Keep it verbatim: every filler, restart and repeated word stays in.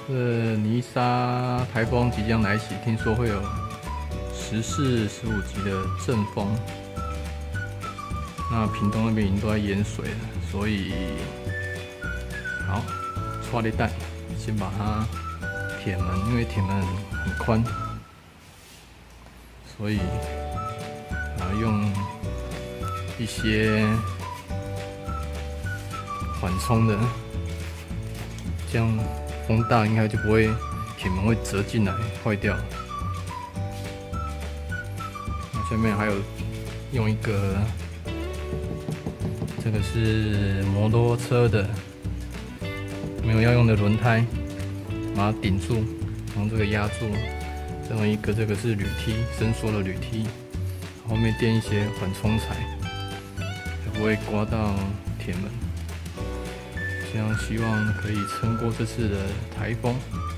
这泥沙台风即将来袭，听说会有十四、十五级的阵风。那屏东那边已经都在淹水了，所以好，抓了蛋，先把它铁门，因为铁门很宽，所以啊用一些缓冲的，这样风大应该就不会铁门会折进来坏掉。那下面还有用一个。这个是摩托车的没有要用的轮胎，把它顶住，用这个压住。再用一个，这个是铝梯，伸缩的铝梯，后面垫一些缓冲材，才不会刮到铁门。这样希望可以撑过这次的台风。